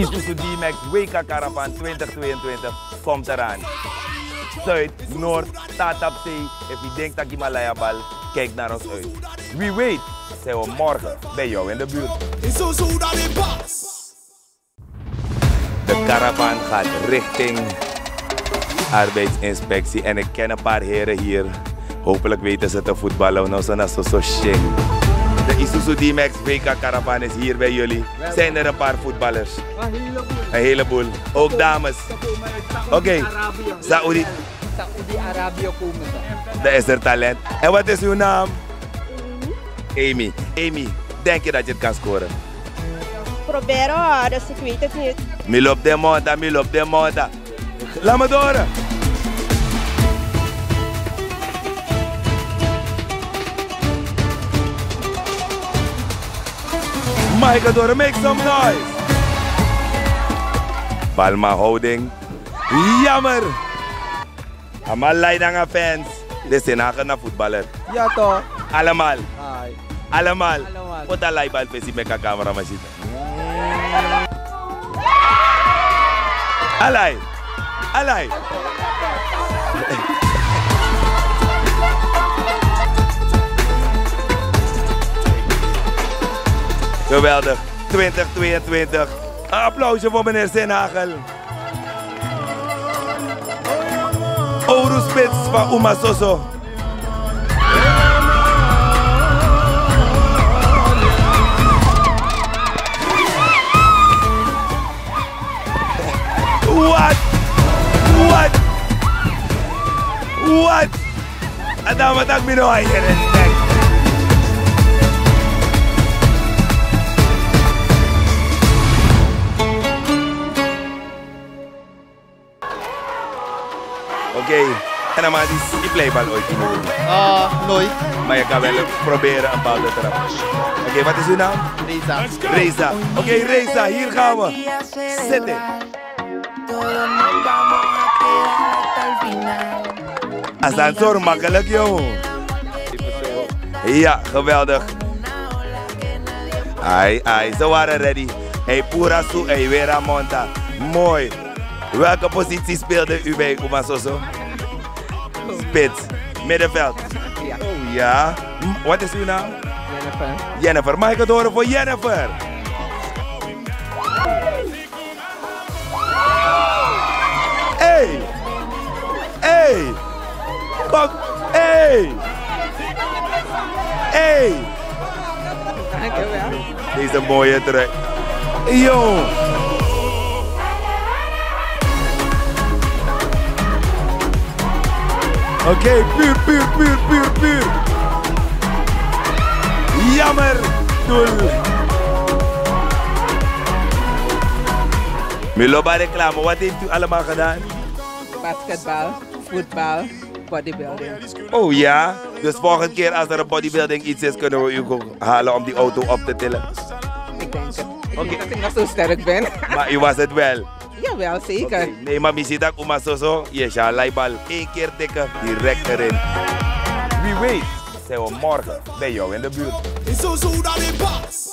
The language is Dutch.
Isuzu D-Max WK Karavaan 2022 komt eraan. Zuid, Noord, staat op zee. Als je denkt dat Himalaya bal, kijk naar ons uit. Wie weet zijn we morgen bij jou in de buurt. De karavaan gaat richting arbeidsinspectie en ik ken een paar heren hier. Hopelijk weten ze te voetballen, nou zo shing. De Isuzu D-Max WK Karavaan is hier bij jullie. Zijn er een paar voetballers? Een heleboel. Ook dames. Oké. Saudi-Arabië komen ze. Dat is er talent. En wat is uw naam? Amy. Amy, denk je dat je het kan scoren? Proberen, dus ik weet het niet. Milop de monta. Laat me door. Mike door, make some noise. Palma houding. Jammer. Allemaal Leidanga fans. Dit zijn naar voetballer. Ja toch? Allemaal. Hi. Allemaal. Wat een leibal pesi met een camera machine. Alai. Alai. Geweldig. 2022. Een applausje voor meneer Zinhagel. Oruspits van Uma Soso. What? Ada matag minuhay ka rin. Oké, en dan maar die playbal ooit in doen. Nooit. Maar je kan wel proberen een bal te trappen. Oké, wat is uw naam? Reza. Reza. Oké, Reza, hier gaan we. Zitten. Ascensor makkelijk, jongen. Ja, geweldig. Ai, ze waren ready. Hey, pura su, hey, Vera Monta. Mooi. Welke positie speelde u bij Uma Soso? Spits. Middenveld. Ja. Oh ja. Wat is uw naam? Jennifer. Jennifer. Mag ik het horen voor Jennifer? Hey! Hey! Kom! Hey! Hey! Dankjewel. Deze mooie trui. Yo! Oké, puur. Jammer, doel. Miloba reclame, wat heeft u allemaal gedaan? Basketbal, voetbal, bodybuilding. Oh ja, dus volgende keer als er een bodybuilding iets is, kunnen we u halen om die auto op te tillen. Ik denk het. Ik denk dat ik nog zo sterk ben. Maar u was het wel? Jawel, zeker. Okay. Nee, maar misschien dat Uma Soso, je zal leibal 1 keer tikken, direct erin. Wie weet zijn we morgen bij jou in de buurt.